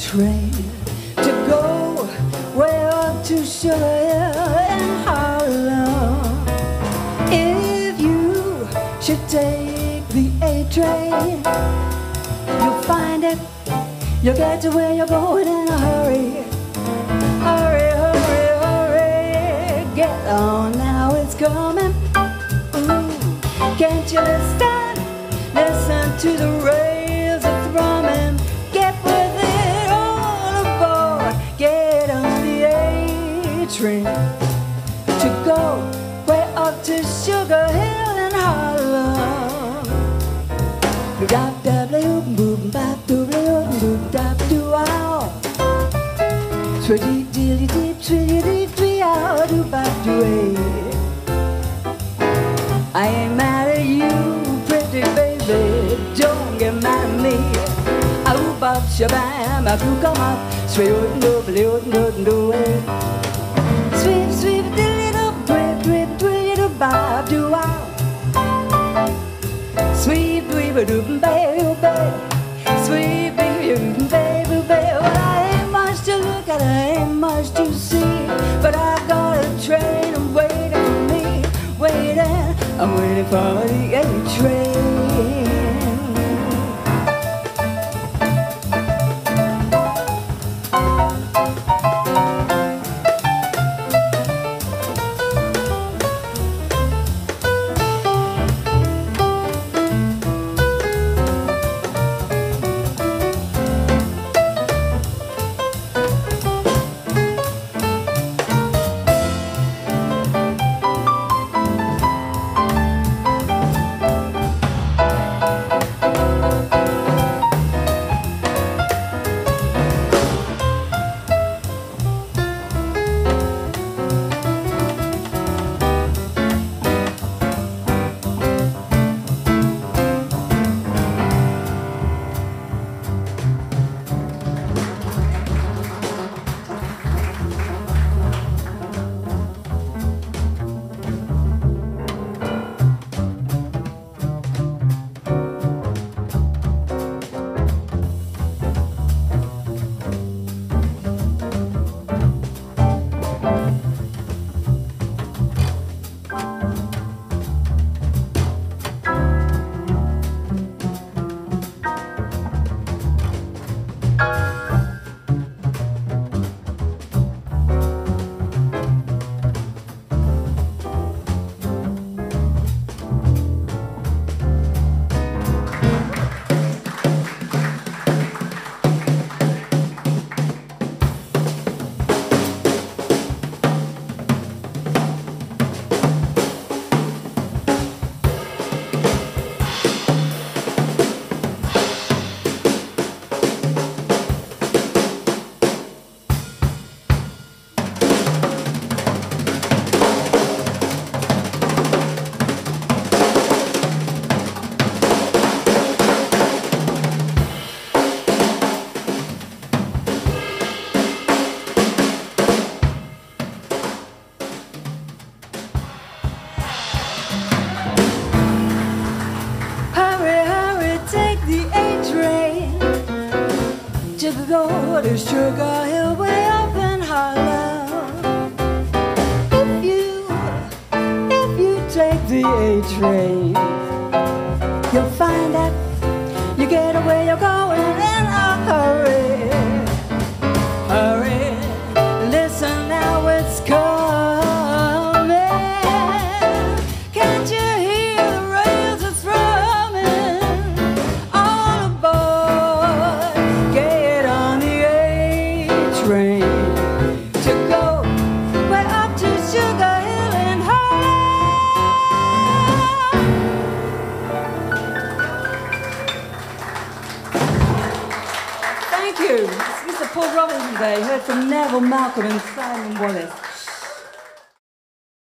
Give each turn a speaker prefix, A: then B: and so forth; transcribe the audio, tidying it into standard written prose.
A: train to go way up to Sherrill in Harlem. If you should take the A train, you'll find it. You'll get to where you're going in a hurry. Hurry, hurry, hurry. Get on now, it's coming. Ooh, can't you listen? Listen to the rails are thrumming. Get with it, all aboard. Get on the A train to go way up to Sugar Hill in Harlem. I ain't mad at you, pretty baby, don't get mad at me. I whoop up, shabam, I could come up, sweep, sweep, sweep, diddle, drip, drip, diddle, bob, do wow. Sweep, sweep, doop, baby, baby, sweep, baby, baby, baby. Well, I ain't much to look at, I ain't much to see, but I've got a train waiting for me, waiting. I'm waiting for the A train. Go to Sugar Hill way up in Harlem. If you take the A train, you'll find that you get where you're going in a hurry. Hurry, listen now, it's coming. Can't you hear the rails are thrumming? All aboard, get on the A train to go way up to Sugar Hill in Harlem. Thank you. This is Paul Robinson Day, heard from Neville Malcolm and Simon Wallace.